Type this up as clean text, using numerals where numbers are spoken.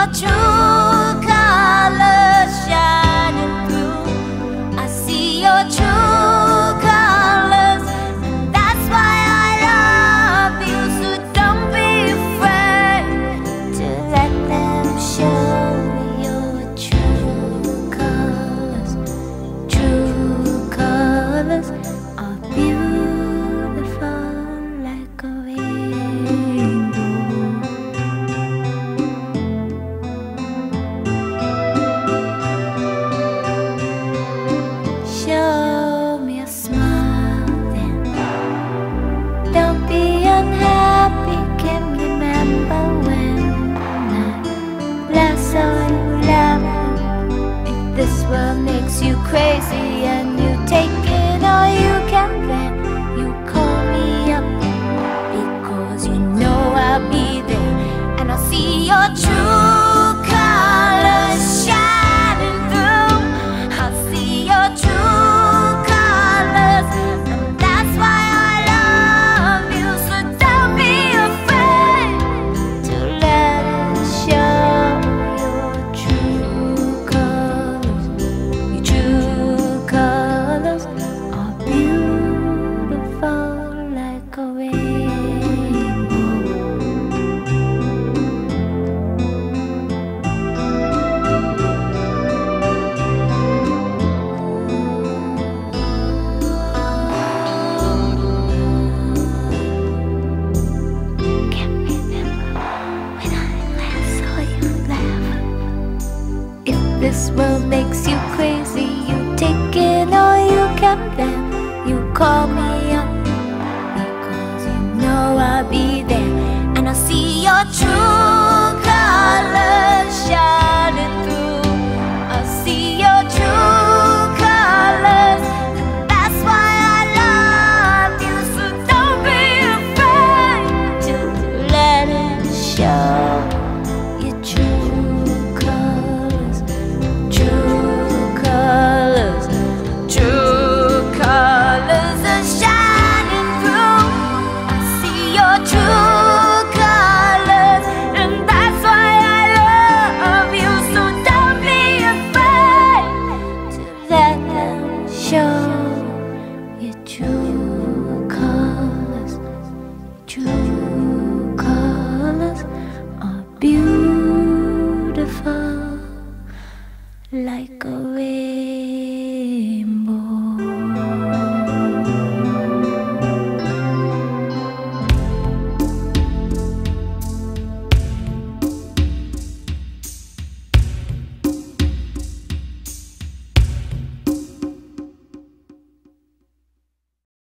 true colors shining through. I see your true colors, and that's why I love you. So don't be afraid to let them show your true colors. True colors are beautiful like a rainbow. Show me a smile then. Don't be unhappy. Can remember when I last saw you laughing. If this world makes you crazy and you take it all you can, then you call me up, because you know I'll be there, and I'll see your true colors shining through. I'll see your true colors, and that's why I love you. So don't be afraid to let it show your true colors. Your true colors are beautiful like a rainbow. Can't remember when I last saw you laugh. If this world makes you crazy, you take it all you can, then you call me up, because you know I'll be there, and I'll see your true colors shining through. I'll see your true colors, and that's why I love you. So don't be afraid to let it show your true colors. True colors, true colors are shining through. I see your true colors, and that's why I love you. So don't be afraid to let them show your true colors. True colors are beautiful like a